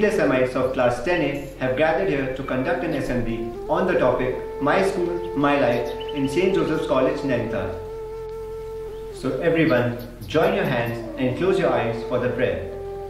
Leela Semites of class 10A have gathered here to conduct an assembly on the topic My School, My Life in St. Joseph's College, Nainital. So everyone, join your hands and close your eyes for the prayer.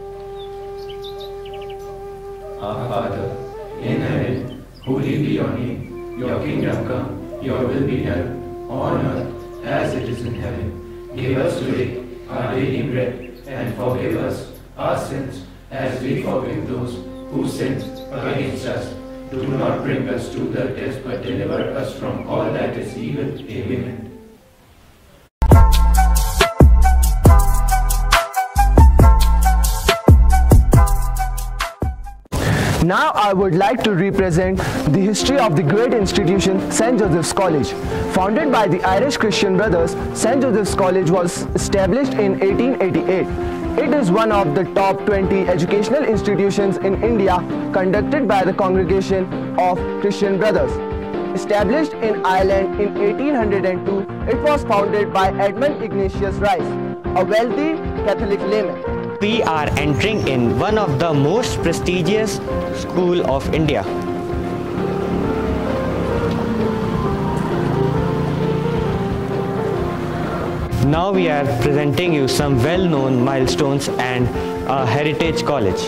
Our Father, in heaven, holy be your name. Your kingdom come, your will be done, on earth as it is in heaven. Give us today our daily bread, and forgive us our sins as we forgive those who sin against us. Do not bring us to the test, but deliver us from all that is evil. Amen. Now I would like to represent the history of the great institution St. Joseph's College. Founded by the Irish Christian Brothers, St. Joseph's College was established in 1888. It is one of the top 20 educational institutions in India conducted by the Congregation of Christian Brothers. Established in Ireland in 1802, it was founded by Edmund Ignatius Rice, a wealthy Catholic layman. We are entering in one of the most prestigious school of India. Now we are presenting you some well-known milestones and a heritage college.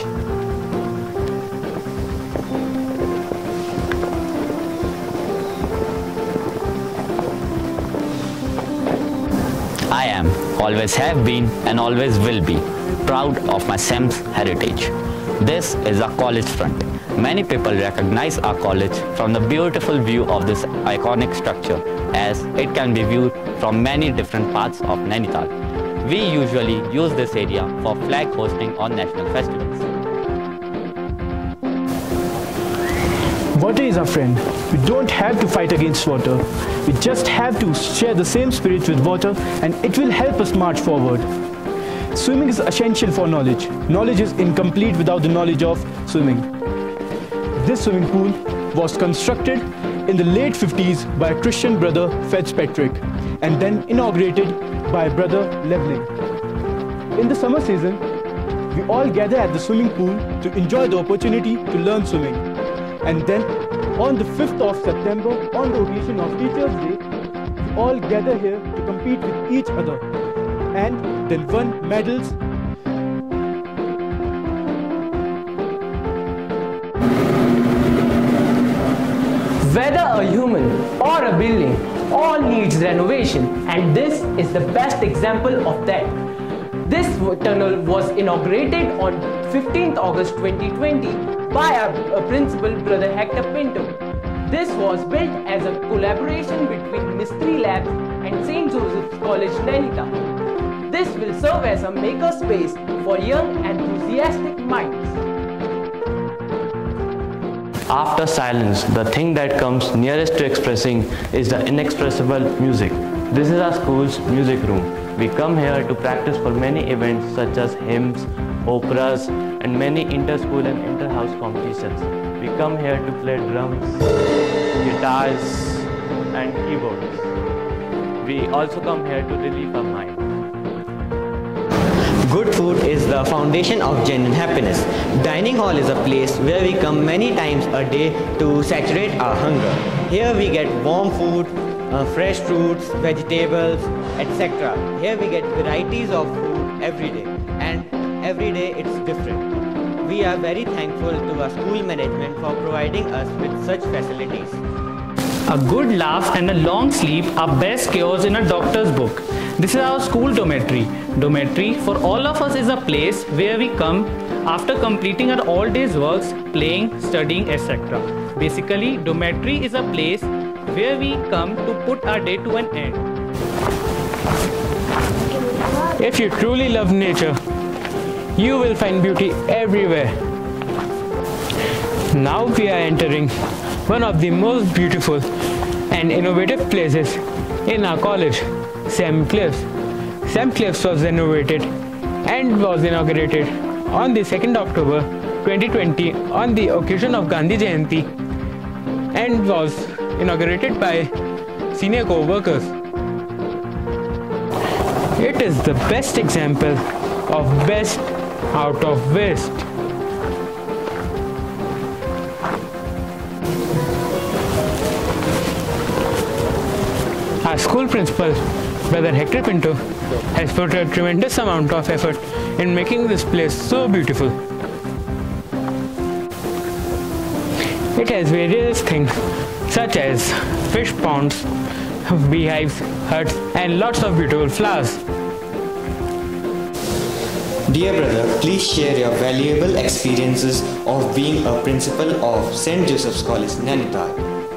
I am, always have been and always will be proud of my SEMS heritage. This is our college front. Many people recognize our college from the beautiful view of this iconic structure, as it can be viewed from many different parts of Nainital. We usually use this area for flag hosting on national festivals. Water is our friend. We don't have to fight against water. We just have to share the same spirit with water, and it will help us march forward. Swimming is essential for knowledge. Knowledge is incomplete without the knowledge of swimming. This swimming pool was constructed in the late 50s by a Christian brother, Fitzpatrick, and then inaugurated by brother Leveling. In the summer season, we all gather at the swimming pool to enjoy the opportunity to learn swimming. And then on the 5th of September, on the occasion of Teachers' Day, we all gather here to compete with each other and then win medals. Whether a human or a building, all needs renovation, and this is the best example of that. This tunnel was inaugurated on 15th August 2020 by our principal, Brother Hector Pinto. This was built as a collaboration between Mystery Labs and St. Joseph's College, Nainital. This will serve as a maker space for young enthusiastic minds. After silence, the thing that comes nearest to expressing is the inexpressible music. This is our school's music room. We come here to practice for many events such as hymns, operas, and many inter-school and inter-house competitions. We come here to play drums, guitars, and keyboards. We also come here to relieve our mind. Good food is the foundation of genuine happiness. Dining hall is a place where we come many times a day to saturate our hunger. Here we get warm food, fresh fruits, vegetables, etc. Here we get varieties of food every day, and every day it's different. We are very thankful to our school management for providing us with such facilities. A good laugh and a long sleep are best cures in a doctor's book. This is our school dormitory. Dormitory for all of us is a place where we come after completing our all day's works, playing, studying, etc. Basically, dormitory is a place where we come to put our day to an end. If you truly love nature, you will find beauty everywhere. Now we are entering one of the most beautiful and innovative places in our college, St. Cliffs. St. Cliffs was renovated and was inaugurated on the 2nd October 2020 on the occasion of Gandhi Jayanti and was inaugurated by senior co-workers. It is the best example of best out of waste. school principal, Brother Hector Pinto, has put a tremendous amount of effort in making this place so beautiful. It has various things such as fish ponds, beehives, huts, and lots of beautiful flowers. Dear brother, please share your valuable experiences of being a principal of St. Joseph's College, Nainital.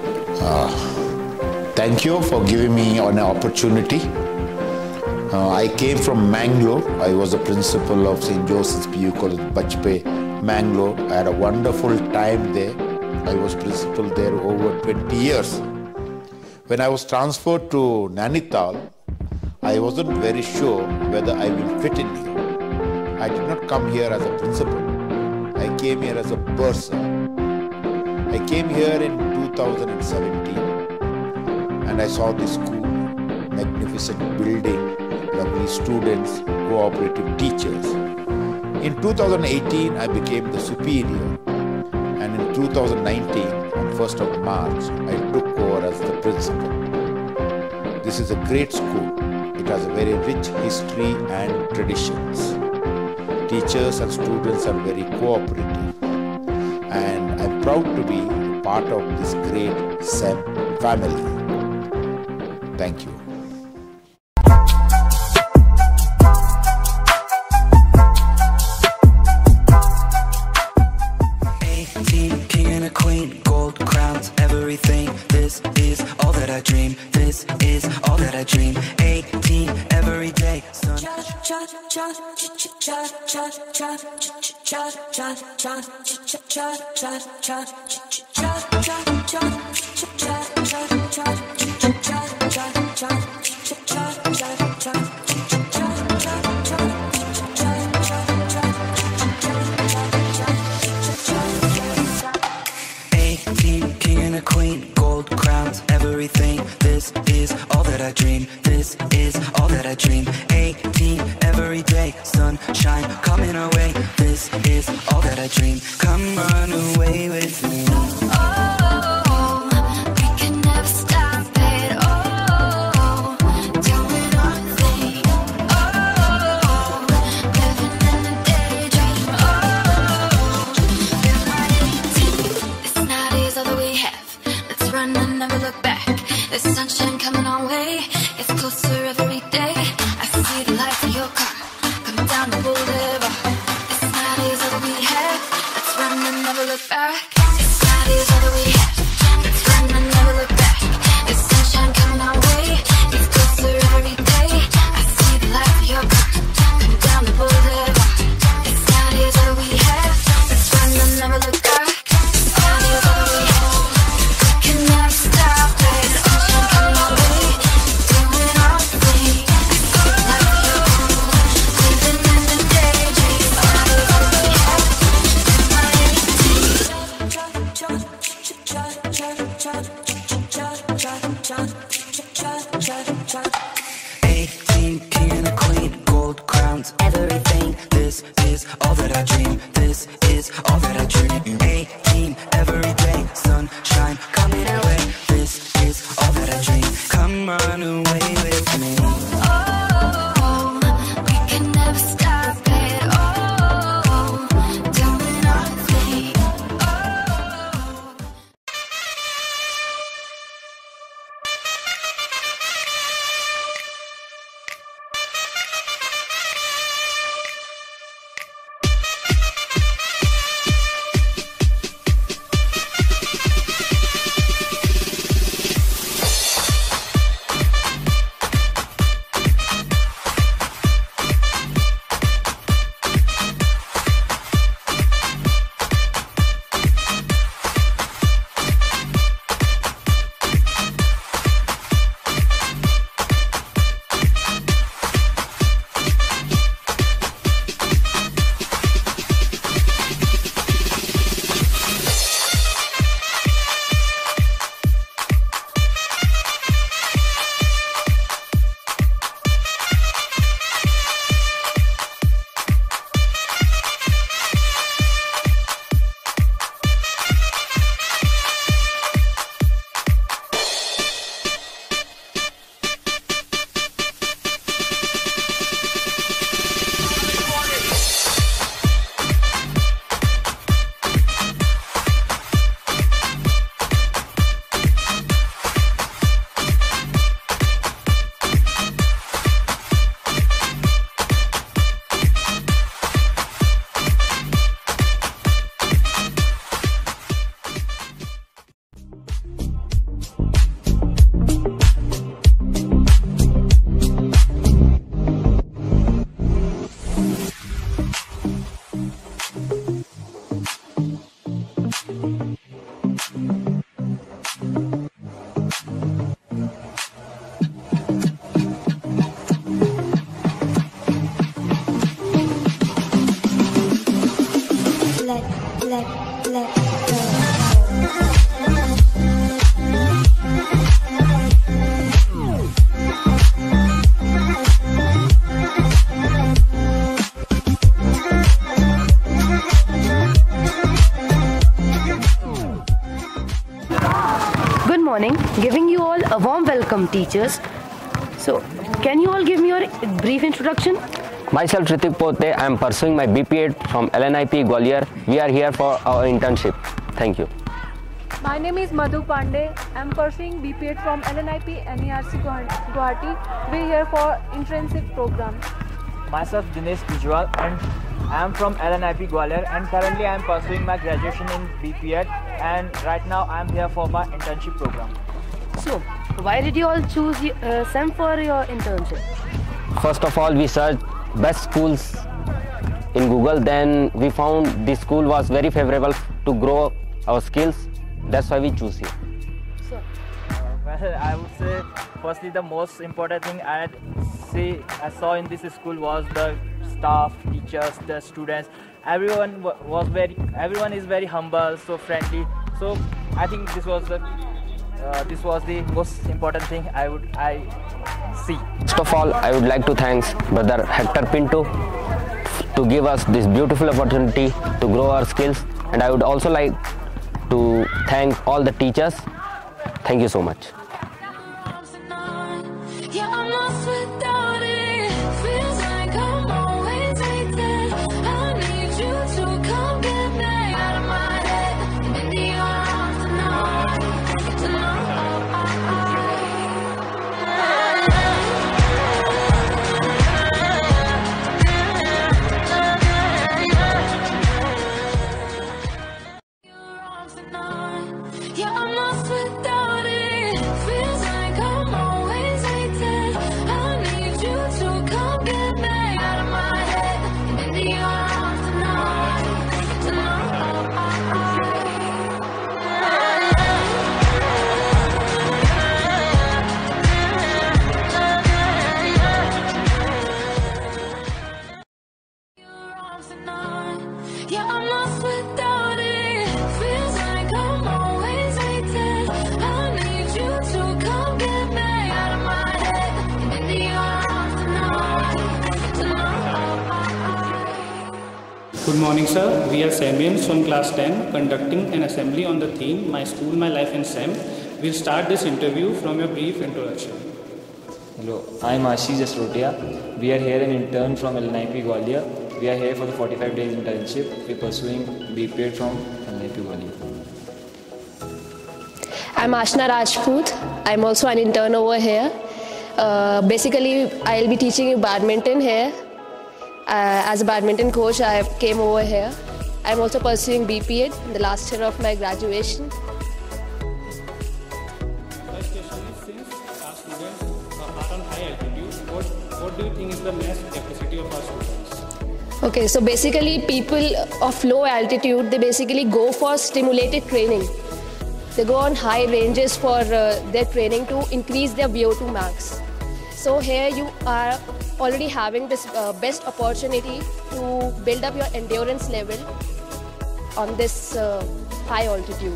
Thank you for giving me an opportunity. I came from Mangalore. I was the principal of St. Joseph's PU College, Bajpe, Mangalore. I had a wonderful time there. I was principal there over 20 years. When I was transferred to Nainital, I wasn't very sure whether I will fit in here. I did not come here as a principal. I came here as a person. I came here in 2017 and I saw this school, magnificent building, lovely students, cooperative teachers. In 2018, I became the superior, and in 2019, on 1st of March, I took over as the principal. This is a great school. It has a very rich history and traditions. Teachers and students are very cooperative, and I'm proud to be part of this great SEM family. Thank you. King and a queen, gold crowns, everything. This is all that I dream. This is all that I dream. 18 every day. King and a queen, gold crowns, everything. This is all that I dream. This is all that I dream. 18 every day, sunshine coming away. This is all that I dream. Come run away with me. Sunshine coming our way, it's closer every day. I see the lights of your car coming down the boulevard. This night is all that we have. Let's run and never look back. This night is all that we have. Let's run and never look back. The sunshine coming our way, it's closer every day. I see the lights of your car coming down the boulevard. This night is all that we have. Let's run and never look back. This night is all that we have. We can never stop it. King and a queen, gold crowns, everything. This is all that I dream. This is all that I dream. 18 every day, sunshine coming our way. This is all that I dream. Come run away with me. Oh, we can never stop it. Oh, doing our thing. come teachers. So, can you all give me your brief introduction? Myself Ritik Pote, I am pursuing my BPEd from LNIP Gwalior. We are here for our internship. Thank you. My name is Madhu Pandey. I am pursuing BPEd from LNIP NERC Guwahati. We are here for internship program. Myself Dinesh Bijwal and I am from LNIP Gwalior and currently I am pursuing my graduation in BPEd and right now I am here for my internship program. So, why did you all choose SEM for your internship? First of all, we searched best schools in Google. Then we found this school was very favorable to grow our skills. That's why we choose it. Well, I would say firstly the most important thing I saw in this school was the staff, teachers, the students. Everyone is very humble, so friendly. So I think this was the most important thing I see. First of all, I would like to thank Brother Hector Pinto to give us this beautiful opportunity to grow our skills, and I would also like to thank all the teachers. Thank you so much. Good morning, sir. We are Samians from class 10 conducting an assembly on the theme My School, My Life in SEM. We'll start this interview from your brief introduction. Hello, I am Ashish Jasrotia. We are here an intern from LNIP Gwalior. We are here for the 45 days internship. We are pursuing BPEd from LNIP Gwalior. I'm Ashna Rajput. I'm also an intern over here. Basically, I'll be teaching you badminton here. As a badminton coach, I came over here. I'm also pursuing BPEd in the last year of my graduation. First question is, since our students are on high altitude, what do you think is the mass capacity of our students? Okay, so basically people of low altitude, they basically go for stimulated training. They go on high ranges for their training to increase their VO2 max. So here you are already having this best opportunity to build up your endurance level on this high altitude.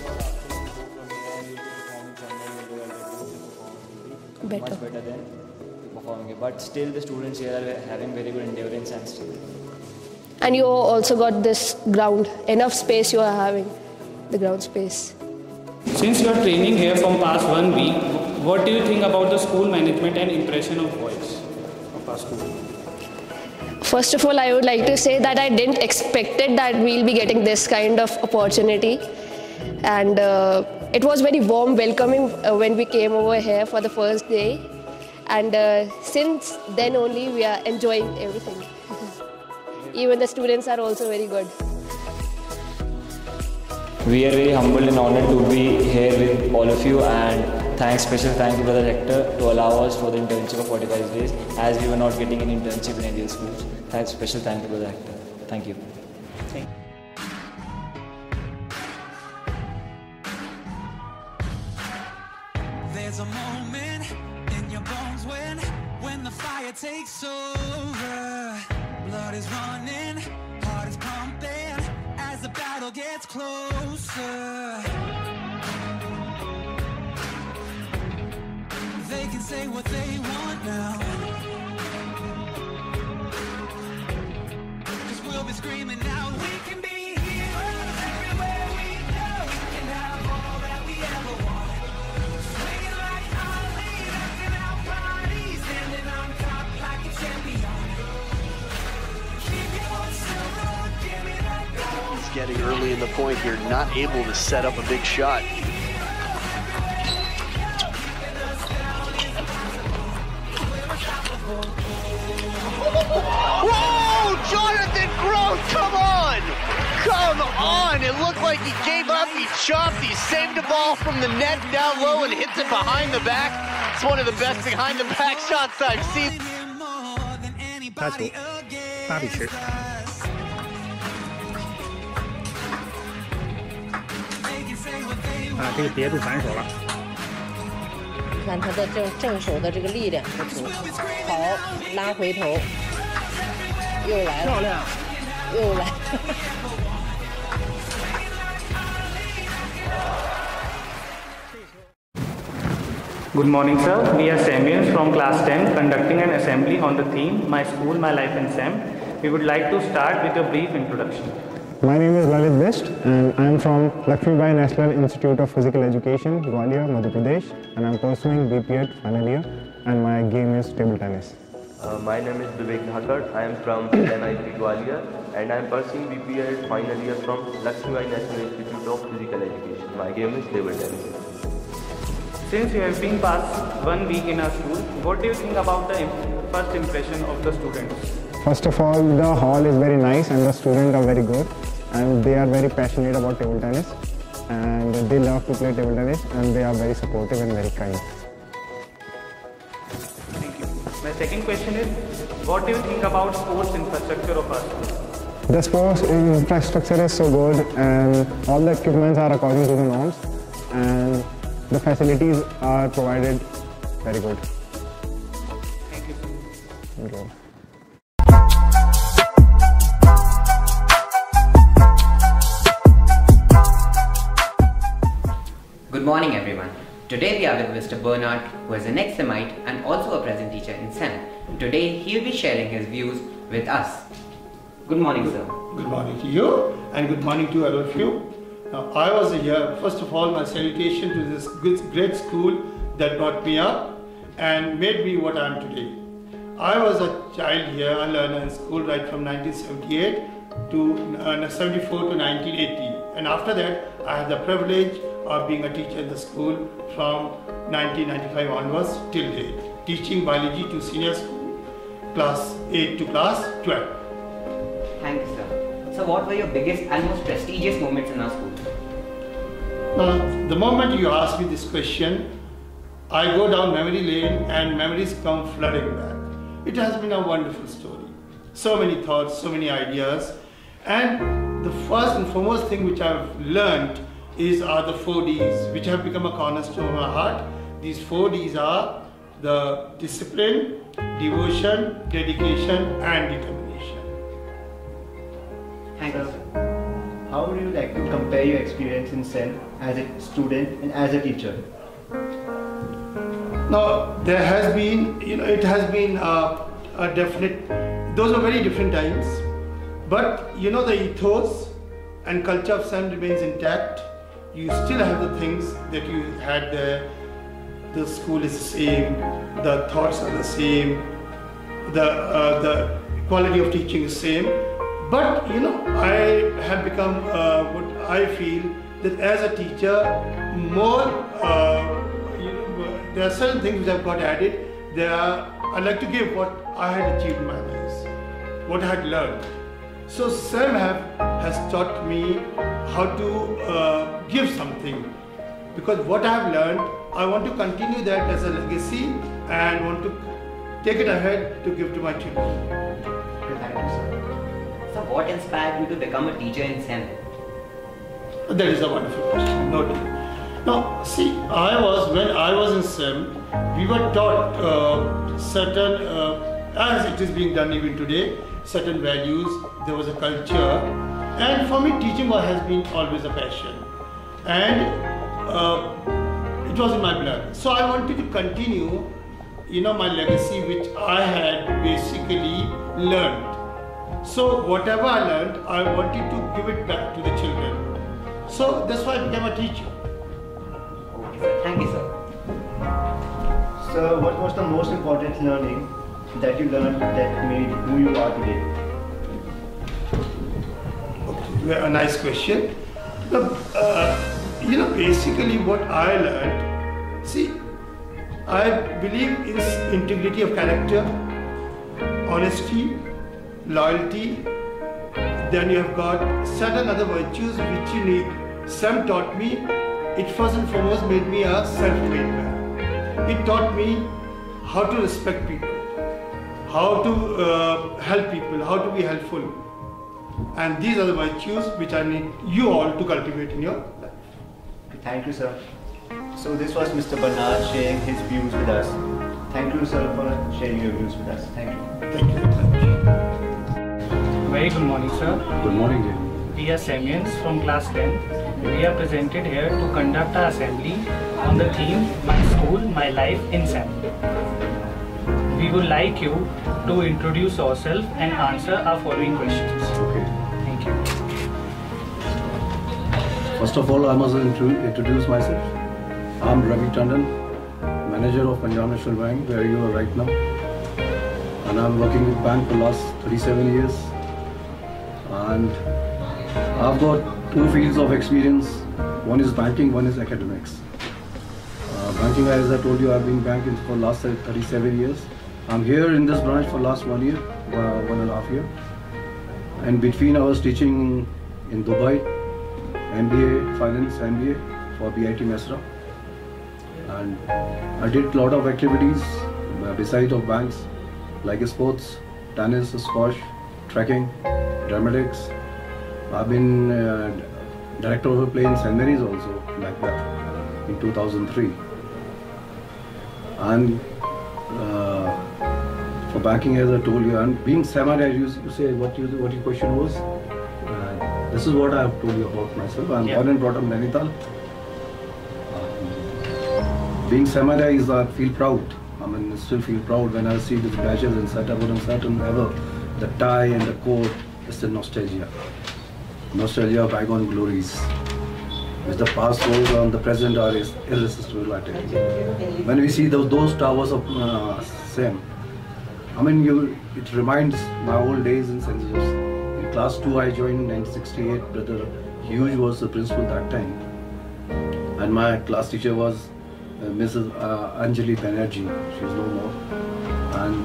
Much better than performing it. But still the students here are having very good endurance and strength. And you also got this ground, enough space you are having, the ground space. Since you are training here from past 1 week, what do you think about the school management and impression of voice of our school? First of all, I would like to say that I didn't expect that we'll be getting this kind of opportunity. And it was very warm welcoming when we came over here for the first day. And since then only we are enjoying everything. Even the students are also very good. We are very humbled and honored to be here with all of you, and special thanks to Brother Hector to allow us for the internship of 45 days as we were not getting any internship in any schools. Special thanks to Brother Hector. Thank you. There's a moment in your bones when the fire takes over. Blood is running, heart is pumping as the battle gets closer. They can say what they want now, 'cause we'll be screaming out, we can be heroes everywhere we go. We can have all that we ever want. Swinging like Harley getting early in the point here, not able to set up a big shot. Whoa! Jonathan Groth, come on! Come on! It looked like he gave up, he chopped, he saved the ball from the net down low and hits it behind the back. It's one of the best behind the back shots I've seen. 他球8-10。这个叠住反手了。 你看他的正手的这个力量不足，好拉回头，又来了，漂亮，又来。 Good morning, sir. We are Samians from class 10 conducting an assembly on the theme My School, My Life in SEM. We would like to start with a brief introduction. My name is Lalit Best and I am from Lakshmibai National Institute of Physical Education, Gwalior, Madhya Pradesh, and I am pursuing BPEd final year and my game is table tennis. My name is Vivek Dhakar. I am from LNIP Gwalior and I am pursuing BPEd final year from Lakshmibai National Institute of Physical Education. My game is table tennis. Since you have been past 1 week in our school, what do you think about the first impression of the students? First of all, the hall is very nice and the students are very good and they are very passionate about table tennis and they love to play table tennis and they are very supportive and very kind. Thank you. My second question is, what do you think about sports infrastructure of our school? The sports infrastructure is so good and all the equipments are according to the norms and the facilities are provided very good. Thank you. Thank you. Good morning everyone. Today we are with Mr. Bernard, who is an ex-Semite and also a present teacher in SEM. Today he will be sharing his views with us. Good morning, sir. Good morning to you and good morning to all of you. Now, I was here, first of all, my salutation to this great school that brought me up and made me what I am today. I was a child here, a learner in school right from 1978 to 74 to 1980. And after that, I had the privilege of being a teacher in the school from 1995 onwards till date, teaching biology to senior school, class 8 to class 12. Thank you, sir. So what were your biggest and most prestigious moments in our school? Now, the moment you ask me this question, I go down memory lane and memories come flooding back. It has been a wonderful story. So many thoughts, so many ideas. And the first and foremost thing which I've learned are the 4 Ds, which have become a cornerstone of my heart. These 4 Ds are the discipline, devotion, dedication and determination. Thank you, sir. How would you like to compare your experience in SEM as a student and as a teacher? Now, there has been, it has been a definite, those are very different times, but the ethos and culture of SEM remains intact. You still have the things that you had there. The school is the same, the thoughts are the same, the quality of teaching is same. But I have become what I feel that as a teacher, more there are certain things which have got added. I like to give what I had achieved in my days, what I had learned. So SEM has taught me how to give something, because what I have learned, I want to continue that as a legacy and want to take it ahead to give to my children. Thank you, sir. So what inspired you to become a teacher in SEM? That is a wonderful question. No doubt. Now, see, when I was in SEM, we were taught certain, as it is being done even today, certain values. There was a culture, and for me, teaching has been always a passion, and it was in my blood. So I wanted to continue, my legacy, which I had basically learned. So whatever I learned, I wanted to give it back to the children. So that's why I became a teacher. Okay, sir. Thank you, sir. So what was the most important learning that you learned that made who you are today? Okay. a nice question. Basically what I learned, see, I believe in integrity of character, honesty, loyalty. Then you have got certain other virtues which you need. Sam taught me, it first and foremost made me a self-made man. It taught me how to respect people, how to help people, how to be helpful. And these are the virtues which I need you all to cultivate in your life. Thank you, sir. So this was Mr. Bernard sharing his views with us. Thank you, sir, for sharing your views with us. Thank you. Thank you. Very good morning, sir. Good morning, Jim. We are Samians from class 10. We are presented here to conduct our assembly on the theme My School, My Life in SAM. We would like you to introduce yourself and answer our following questions. Okay. Thank you. First of all, I must introduce myself. I'm Ravi Tandon, manager of Punjab National Bank, where you are right now. And I'm working with bank for the last 37 years. And I've got two fields of experience. One is banking, one is academics. Banking, as I told you, I've been banking for the last 37 years. I'm here in this branch for the last 1 year, 1.5 years. And between I was teaching in Dubai, MBA, Finance MBA for BIT Mesra. And I did a lot of activities besides of banks, like sports, tennis, squash, trekking, dramatics. I've been director of a play in St. Mary's also, like that, in 2003. And for banking, as I told you, and being semi, you say what your question was. This is what I have told you about myself. I'm born and brought up in Nainital. Being Samurai is, I feel proud. I mean, I still feel proud when I see these badges and set up and certain ever. The tie and the coat, it's the nostalgia. Nostalgia of bygone glories. Which the past goes on, the present are irresistible at it. When we see those towers of SAM, I mean, it reminds my old days in St. Joseph's. In class 2, I joined in 1968. Brother Hughes was the principal that time. And my class teacher was Mrs. Anjali Banerjee. She is no more. And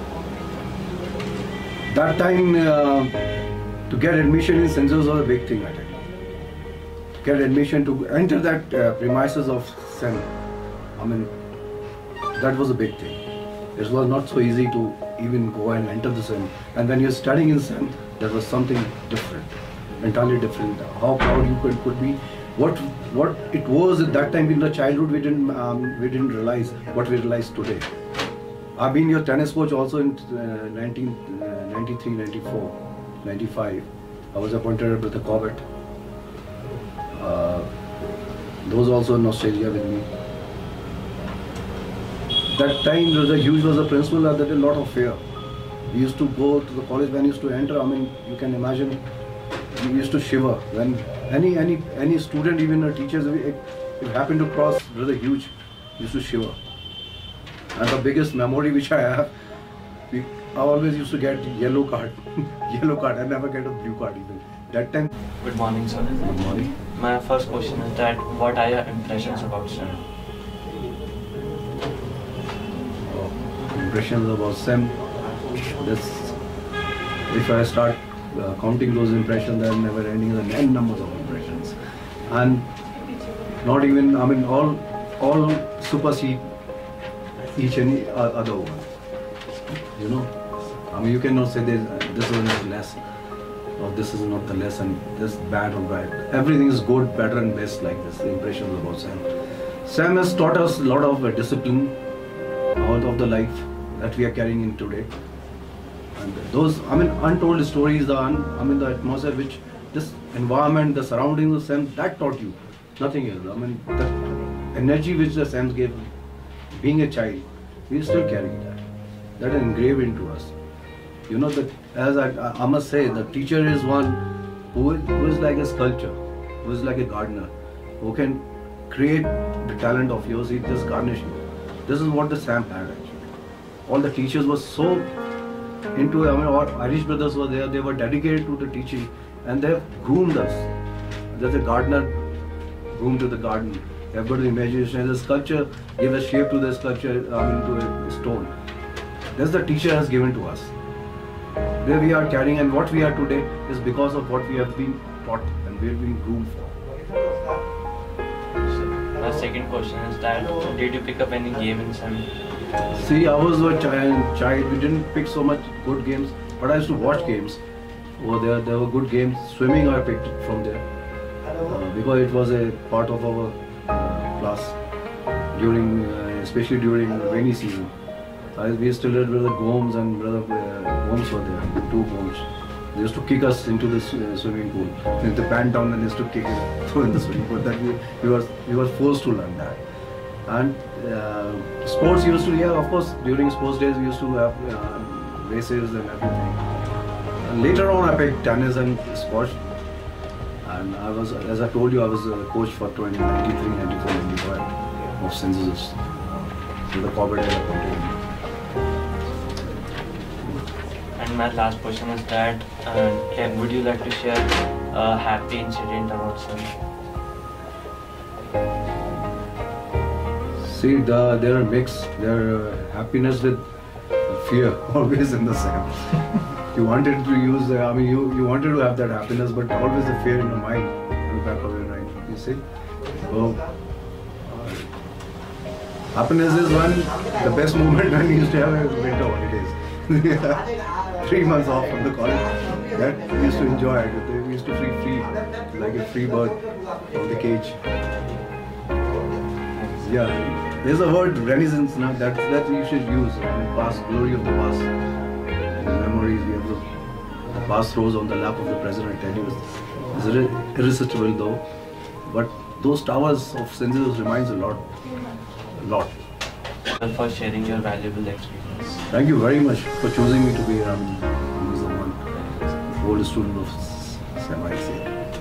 that time, to get admission in St. Joseph's was a big thing, I think. To get admission to enter that premises of SAM, I mean, that was a big thing. It was not so easy to even go and enter the SAM. And when you're studying in SAM, there was something different, entirely different. How proud you could be. What it was at that time in the childhood, we didn't realize what we realize today. I've been your tennis coach also in 1993, 94, 95. I was appointed with the Corbett. Those also in Australia with me. That time, Brother Hughes was a principal. There was a lot of fear. We used to go to the college when we used to enter. I mean, you can imagine. We used to shiver when any student, even the teachers, if happened to cross Brother Hughes, used to shiver. And the biggest memory which I have, I always used to get yellow card. Yellow card. I never get a blue card even. That time. Good morning, sir. Good morning. My first question is that what are your impressions about SAM? Impressions about SAM. If I start counting those impressions, they're never ending. The n numbers of impressions, and not even, I mean, all supersede each and other one. You know, I mean, you cannot say this one is less, or this is not the less, and this bad or bad. Everything is good, better, and best like this. The impressions about SAM. SAM has taught us a lot of discipline out of the life that we are carrying in today. And those, I mean, untold stories, the atmosphere which this environment, the surroundings of SAM, that taught you. Nothing else. I mean, the energy which the SAMs gave, being a child, we still carry that. That is engraved into us. You know, that as I must say, the teacher is one who is like a sculptor, who is like a gardener, who can create the talent of yours, he just garnish you. This is what the SAM had actually. All the teachers were so into, I mean, all Irish brothers were there, they were dedicated to the teaching and they have groomed us. There's a gardener groomed to the garden. They have got the imagination. The sculpture gave a shape to the sculpture, to a stone. That's the teacher has given to us. Where we are carrying and what we are today is because of what we have been taught and we have been groomed for. My second question is that did you pick up any game in SEM? See, I was a child. We didn't pick so much good games, but I used to watch games. Over there, there were good games. Swimming I picked from there because it was a part of our class during, especially during rainy season. We used to live with the Gomes and brother Gomes were there, 2 Gomes. They used to kick us into the swimming pool. If they pant down, then they used to kick it through in the swimming pool. That we were forced to learn that. And sports used to, of course, during sports days we used to have races and everything. And later on I picked tennis and squash. And I was, as I told you, I was a coach for 1993, 94, 95 of St. Joseph's. So the Corbett era continued. And my last question is that would you like to share a happy incident about SEM? See, there are mixed. There are happiness with fear always in the SEM. You wanted to use, you wanted to have that happiness, but always the fear in your mind, in the back of your mind. You see, so happiness is the best moment when you used to have a winter holidays. 3 months off from the college. That we used to enjoy it. We used to feel free, like a free bird from the cage. Yeah, there's a word renaissance now that you should use. Past glory of the past. The memories we have the past rose on the lap of the present. I tell you, it's irresistible though. But those towers of St. Joseph's reminds a lot. For sharing your valuable experience. Thank you very much for choosing me to be the oldest student of SEM.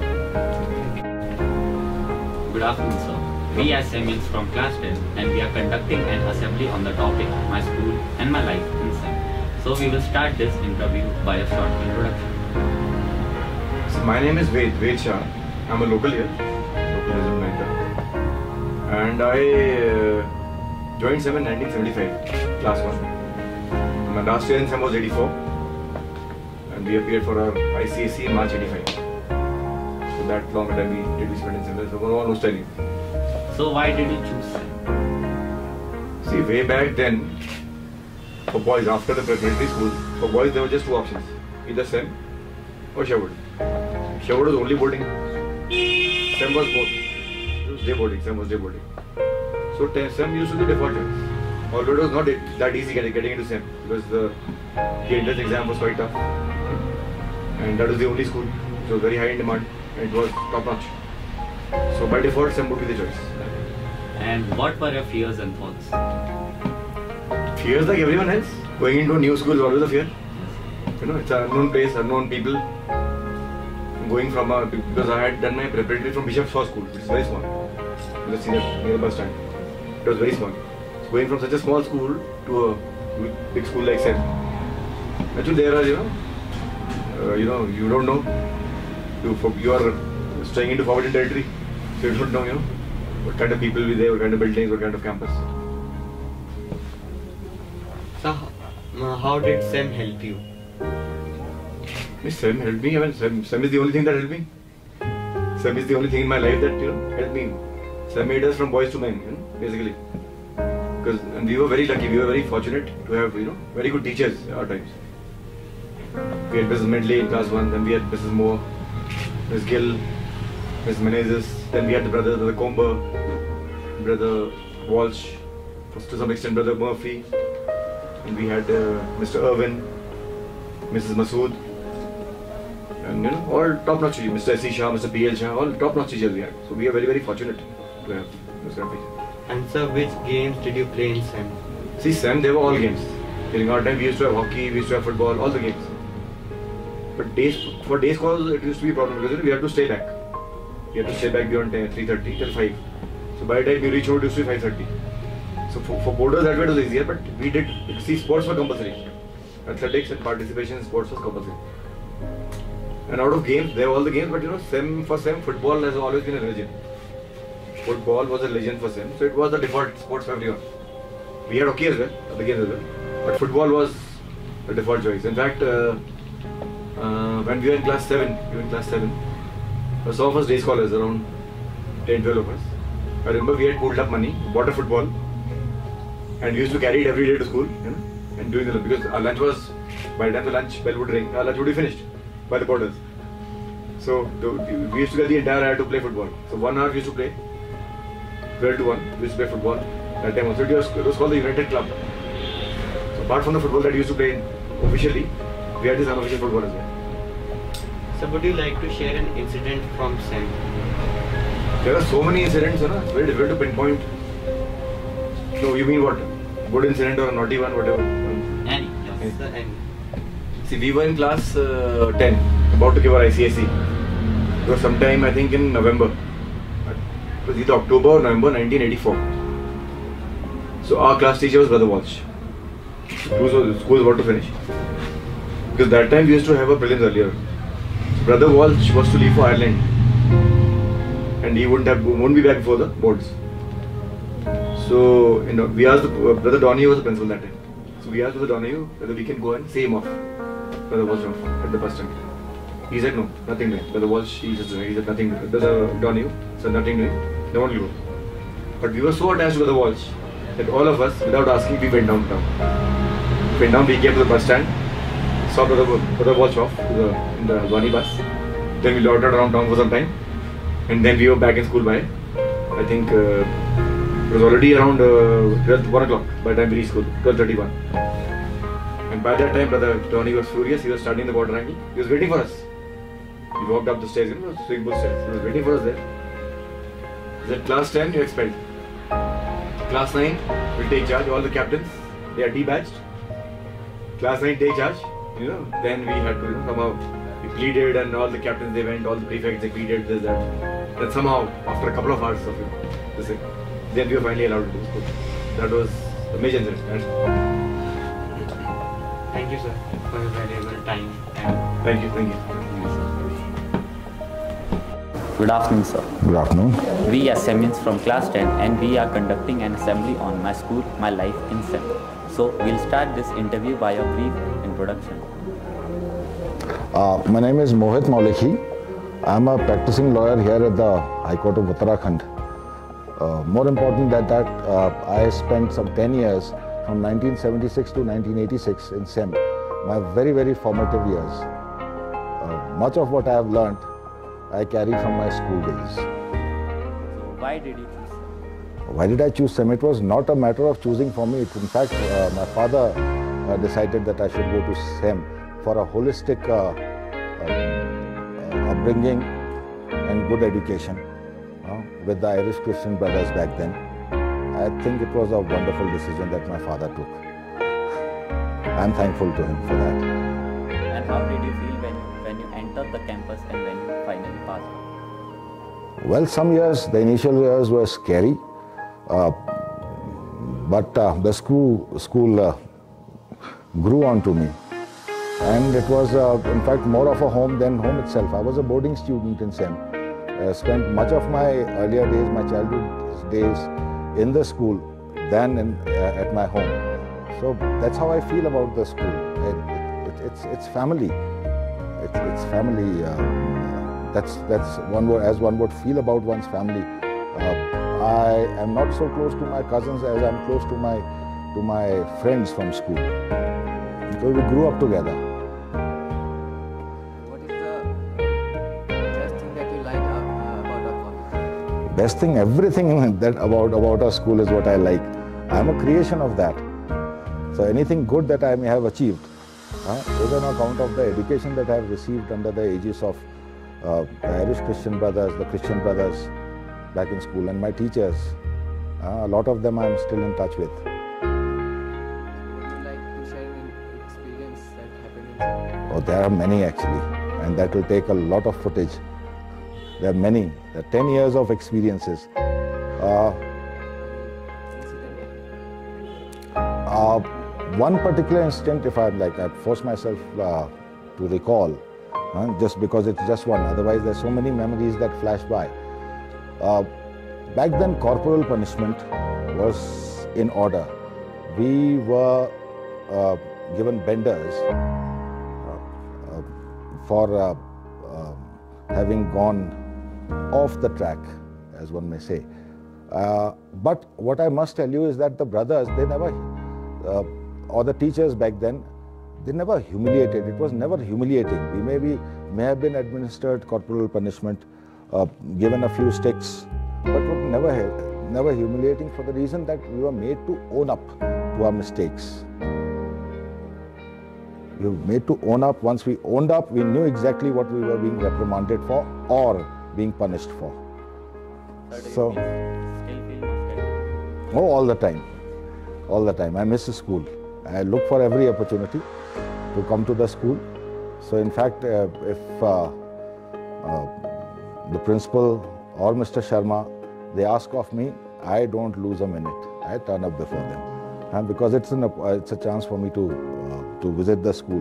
Good afternoon, sir. We are SEMians from class 10 and we are conducting an assembly on the topic My School and My Life in SEM. So we will start this interview by a short introduction. So my name is Ved Shah. I'm a local here, local mentor. And I joined SEM in 1975, class 1. My last year in SEM was 84. And we appeared for our ICSE in March 85. So that long time we spent in SEM. So no one was telling. So why did you choose SEM? See, way back then, for boys after the preparatory school, for boys there were just 2 options. Either SEM or Sherwood. Sherwood was only boarding. SEM was both. It was day boarding, SEM was day boarding. So SEM used to be the default choice. Although it was not that easy getting into SEM because the entrance exam was quite tough. And that was the only school. It was very high in demand and it was top notch. So by default, SEM would be the choice. And what were your fears and thoughts? Fears like everyone else. Going into a new school is always a fear. You know, it's an unknown place, unknown people. Going from because I had done my preparatory from Bishop Shaw School, which is very small. It was near the bus stand. It was very small. So going from such a small school to a big school like SEM. Actually, there are you don't know. You are staying into forbidden territory, so you don't know what kind of people will be there, what kind of buildings, what kind of campus. So, how did SEM help you? SEM helped me. SEM is the only thing that helped me. SEM is the only thing in my life that helped me. SEM made us from boys to men, basically. And we were very lucky. We were very fortunate to have very good teachers at our times. We had Mrs. Medley in class 1, then we had Mrs. Moore, Ms. Gill, Ms. Menezes, then we had the brother Comber, brother Walsh, to some extent brother Murphy, and we had Mr. Irwin, Mrs. Masood, and all top-notch teachers, Mr. S.C. Shah, Mr. P.L. Shah, all top-notch teachers we had. So we are very, very fortunate to have those kind of teachers. And sir, which games did you play in SEM? See, SEM, they were all games. During our time, we used to have hockey, we used to have football, all the games. But for day scores, it used to be a problem because we had to stay back. We had to stay back beyond 3:30 till 5. So by the time we reach home, it used to be 5:30. So for boarders, that way it was easier, but we did, see, sports were compulsory. Athletics and participation in sports was compulsory. And out of games, there are all the games, but for SEM, football has always been a religion. Football was a religion for SEM, so it was the default sports for everyone. We had hockey as well, other games as well, but football was the default choice. In fact, when we were in class 7, some of us day scholars, around 10, 12 of us. I remember we had pooled up money, bought a football, and we used to carry it every day to school, and doing the lunch, because our lunch was, by the time the lunch bell would ring, our lunch would be finished by the quarters. So we used to get the entire hour to play football. So 1 hour we used to play, 12 to 1, we used to play football. That time also it was called the United Club. So apart from the football that we used to play officially, we had this unofficial football as well. So would you like to share an incident from SEM? There are so many incidents, it's very difficult to pinpoint. No, you mean what? Good incident or a naughty one, whatever? Any, yes, sir, any. See, we were in class 10, about to give our ICSE. It was sometime, I think, in November. It was either October or November 1984. So our class teacher was Brother Walsh. School was about to finish. Because that time we used to have a prelims earlier. Brother Walsh was to leave for Ireland. And he won't be back before the boards. So, we asked, Brother Donahue was the principal that time. So we asked Brother Donahue whether we can go and say him off. Brother Walsh off at the bus stand. He said no, nothing doing. Brother Walsh, he said nothing doing. Brother Donahue said nothing doing. They won't go. But we were so attached to Brother Walsh that all of us, without asking, we went downtown. We came to the bus stand, saw Brother Walsh off in the Albani bus. Then we loitered around town for some time. And then we were back in school by, I think, it was already around 1 o'clock by the time we reached school, 12:31. And by that time, Brother Tony was furious. He was starting the quadrangle. He was waiting for us. He walked up the stairs, swimming pool stairs. He was waiting for us there. He said, class 10, you're expelled. Class 9 will take charge. All the captains, they are debadged. Class 9 take charge. Then we had to somehow, we pleaded, and all the captains they went, all the prefects they pleaded, this, that. Then somehow, after a couple of hours of this thing, then we were finally allowed to do school. That was a major incident. Thank you, sir, for your valuable time. Thank you. Good afternoon, sir. Good afternoon. We are Semians from class 10 and we are conducting an assembly on my school, my life in SEM. So we'll start this interview by a brief introduction. My name is Mohit Mauliki. I'm a practicing lawyer here at the High Court of Uttarakhand. More important than that, I spent some 10 years from 1976 to 1986 in SEM, my very, very formative years. Much of what I have learnt, I carry from my school days. So why did you choose SEM? Why did I choose SEM? It was not a matter of choosing for me. In fact, my father decided that I should go to SEM for a holistic upbringing and good education with the Irish Christian Brothers back then. I think it was a wonderful decision that my father took. I'm thankful to him for that. And how did you feel when you entered the campus and when you finally passed? Well, some years, the initial years were scary, but the school grew onto me. And it was, in fact, more of a home than home itself. I was a boarding student in SEM. I spent much of my earlier days, my childhood days, in the school than at my home. So that's how I feel about the school. It's family. It's family. That's one word, as one would feel about one's family. I am not so close to my cousins as I'm close to my friends from school. So we grew up together. What is the best thing that you like about our college? Best thing, everything that about our school is what I like. I'm a creation of that. So anything good that I may have achieved is on account of the education that I have received under the aegis of the Irish Christian Brothers, the Christian Brothers back in school, and my teachers. A lot of them I'm still in touch with. Oh, there are many actually, and that will take a lot of footage. There are many. There are 10 years of experiences. One particular incident, if I force myself to recall, just because it's just one. Otherwise, there's so many memories that flash by. Back then, corporal punishment was in order. We were given benders for having gone off the track, as one may say. But what I must tell you is that the brothers, they never, or the teachers back then, they never humiliated. It was never humiliating. We may have been administered corporal punishment, given a few sticks, but it was never humiliating, for the reason that we were made to own up to our mistakes. We were made to own up. Once we owned up, we knew exactly what we were being reprimanded for or being punished for. So, all the time. All the time. I miss the school. I look for every opportunity to come to the school. So in fact, if the principal or Mr. Sharma, they ask of me, I don't lose a minute. I turn up before them. And because it's a chance for me to visit the school,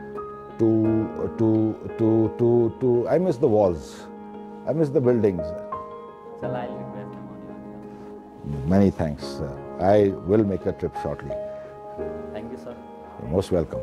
I miss the walls. I miss the buildings. Many thanks. I will make a trip shortly. Thank you, sir. You're most welcome.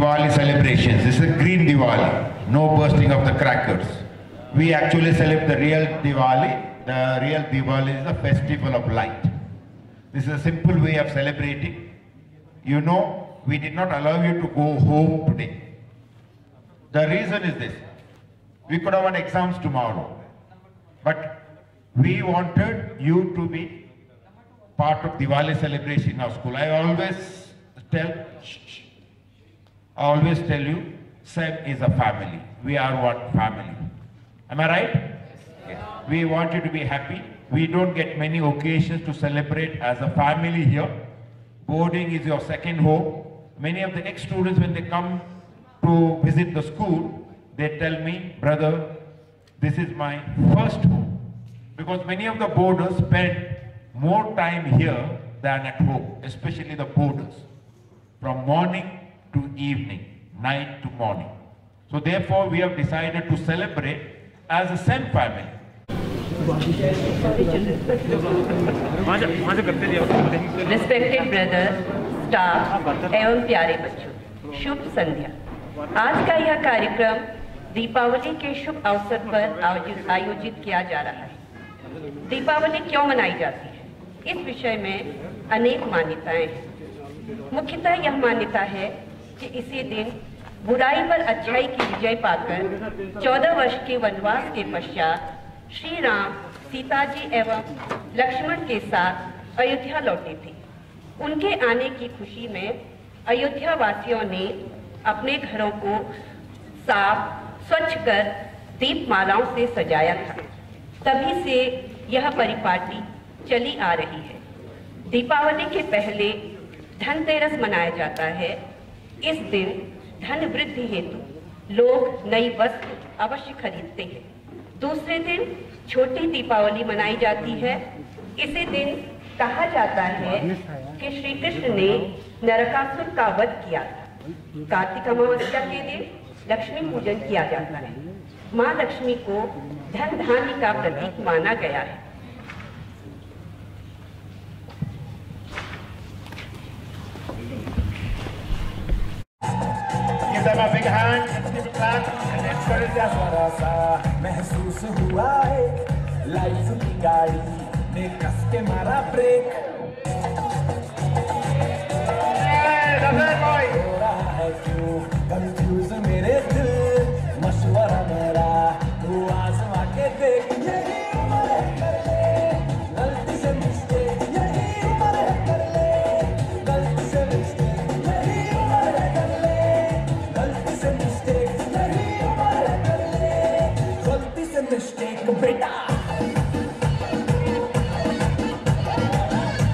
Diwali celebrations. This is a green Diwali, no bursting of the crackers. We actually celebrate the real Diwali. The real Diwali is the festival of light. This is a simple way of celebrating. You know, we did not allow you to go home today. The reason is this. We could have had exams tomorrow, but we wanted you to be part of Diwali celebration in our school. I always tell you, SEM is a family. We are one family. Am I right? Yes. We want you to be happy. We don't get many occasions to celebrate as a family here. Boarding is your second home. Many of the ex-students, when they come to visit the school, they tell me, brother, this is my first home. Because many of the boarders spend more time here than at home, especially the boarders. From morning to evening, night to morning. So therefore, we have decided to celebrate as a SEM family. Respected brothers, staff एवं प्यारे बच्चों, शुभ संध्या। आज का यह कार्यक्रम दीपावली के शुभ अवसर पर आयोजित किया जा रहा है। दीपावली क्यों मनाई जाती है? इस विषय में अनेक मान्यताएं हैं। मुख्यतः यह मान्यता है कि इसी दिन बुराई पर अच्छाई की विजय पाकर 14 वर्ष के वनवास के पश्चात श्री राम सीता जी एवं लक्ष्मण के साथ अयोध्या लौटे थे। उनके आने की खुशी में अयोध्या वासियों ने अपने घरों को साफ स्वच्छ कर दीपमालाओं से सजाया था। तभी से यह परिपाटी चली आ रही है। दीपावली के पहले धनतेरस मनाया जाता है। इस दिन धन वृद्धि हेतु लोग नई वस्तु अवश्य खरीदते हैं। दूसरे दिन छोटी दीपावली मनाई जाती है। इसी दिन कहा जाता है कि श्री कृष्ण ने नरकासुर का वध किया था। कार्तिक अमावस्या के दिन लक्ष्मी पूजन किया जाता है। माँ लक्ष्मी को धन धान्य का प्रतीक माना गया है। Give them a big hand, give a clap, and encourage them. महसूस हुआ है लाइफ की गाड़ी ने कस के मारा ब्रेक। हो रहा है क्यों कंफ्यूज मेरे दिल, मशवरा मेरा तू आजमा के देख। यही उम्र है कर ले गलती से मिस्टेक, यही उम्र है कर ले गलती से मिस्टेक, यही उम्र है कर ले गलती से मिस्टेक, यही उम्र है कर ले गलती से मिस्टेक बेटा।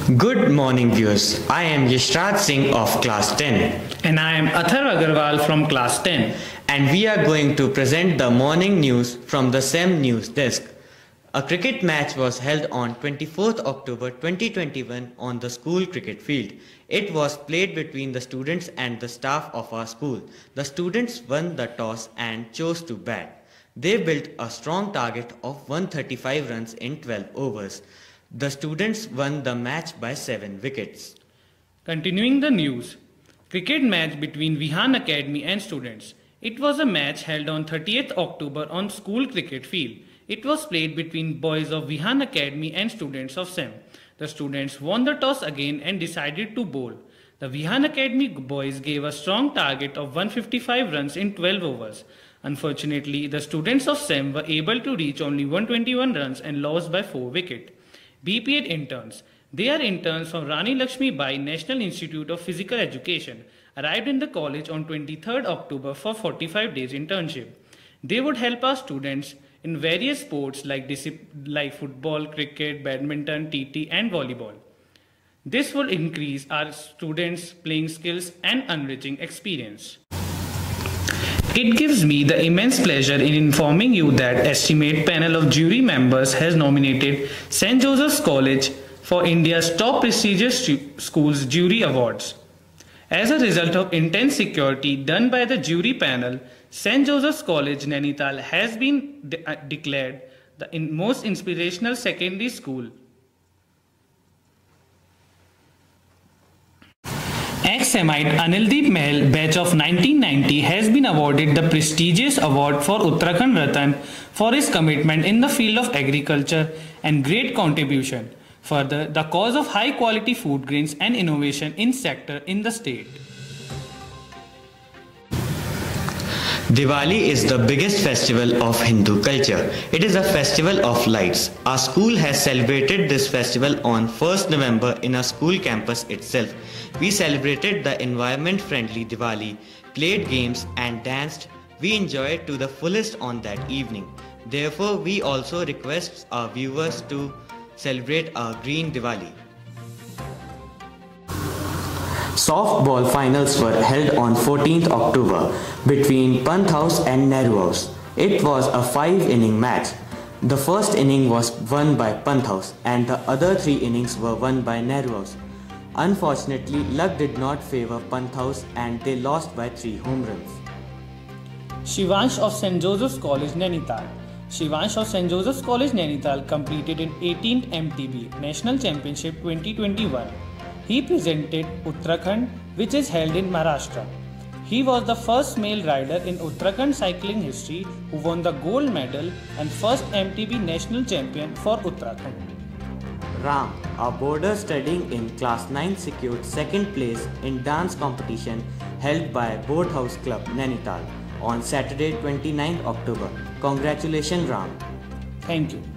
Good morning viewers, I am Yashraj Singh of class 10. And I am Athar Agarwal from class 10. And we are going to present the morning news from the SEM News Desk. A cricket match was held on 24th October 2021 on the school cricket field. It was played between the students and the staff of our school. The students won the toss and chose to bat. They built a strong target of 135 runs in 12 overs. The students won the match by 7 wickets. Continuing the news, cricket match between Vihan Academy and students. It was a match held on 30th October on school cricket field. It was played between boys of Vihan Academy and students of SEM. The students won the toss again and decided to bowl. The Vihan Academy boys gave a strong target of 155 runs in 12 overs. Unfortunately, the students of SEM were able to reach only 121 runs and lost by 4 wickets. BPEd interns. They are interns from Rani Lakshmi Bai National Institute of Physical Education, arrived in the college on 23rd October for 45 days internship. They would help our students in various sports like football, cricket, badminton, TT and volleyball. This will increase our students' playing skills and enriching experience. It gives me the immense pleasure in informing you that estimate panel of jury members has nominated St. Joseph's College for India's top prestigious schools jury awards. As a result of intense security done by the jury panel, St. Joseph's College Nainital has been declared the most inspirational secondary school. Ex-Semite Anildeep Mahal batch of 1990 has been awarded the prestigious award for Uttarakhand Ratan for his commitment in the field of agriculture and great contribution. Further, the cause of high quality food grains and innovation in sector in the state. Diwali is the biggest festival of Hindu culture. It is a festival of lights. Our school has celebrated this festival on 1st November in our school campus itself. We celebrated the environment-friendly Diwali, played games and danced. We enjoyed to the fullest on that evening. Therefore, we also request our viewers to celebrate our green Diwali. Softball finals were held on 14th October between Pant House and Nehru House. It was a 5-inning match. The first inning was won by Pant House and the other 3 innings were won by Nehru House. Unfortunately, luck did not favor Pant House and they lost by 3 home runs. Shivansh of St. Joseph's College Nainital. Shivansh of St. Joseph's College Nainital competed in 18th MTB National Championship 2021. He presented Uttarakhand, which is held in Maharashtra. He was the first male rider in Uttarakhand cycling history who won the gold medal and first MTB national champion for Uttarakhand. Ram, a boarder studying in class 9, secured 2nd place in dance competition held by Boardhouse Club Nainital on Saturday 29th October. Congratulations Ram. Thank you.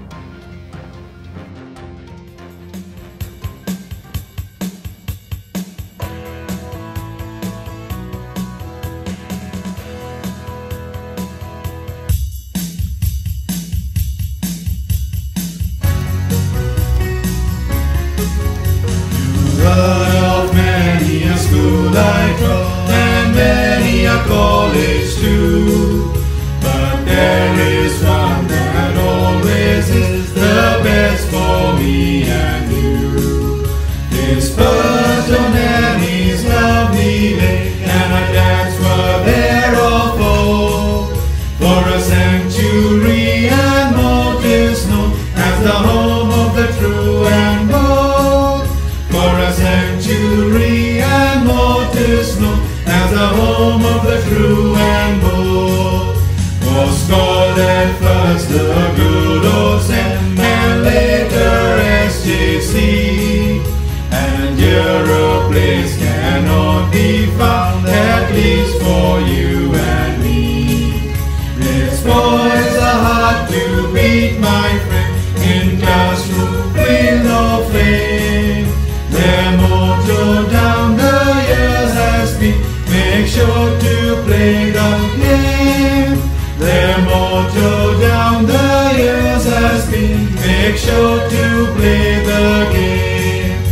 College too, but there is one that always is the best for me and you. This Burton Annie's lovely day, and our dads were there of old. For a century and more 'tis known as the home of the true and bold. For a century and more 'tis known as the home of the true and bold. Was called at first the good old SEM and later SJC. And here a place cannot be found, at least for you and me. Its boys are hard to beat, my friend, in classroom with no flame. Their motto down the years has been, make sure to play the game. Their motto down the years has been, make sure to play the game.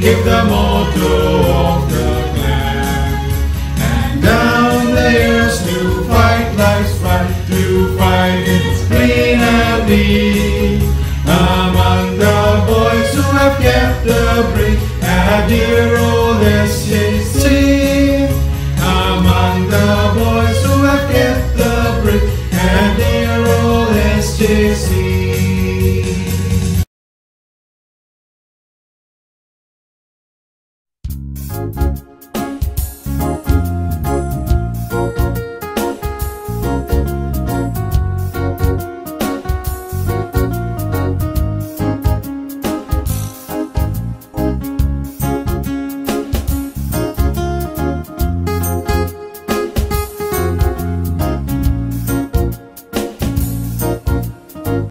give the motto of the clan. And down the years to fight life's fight, to fight its greenery. Among the boys who have kept the breed, a dear old estate.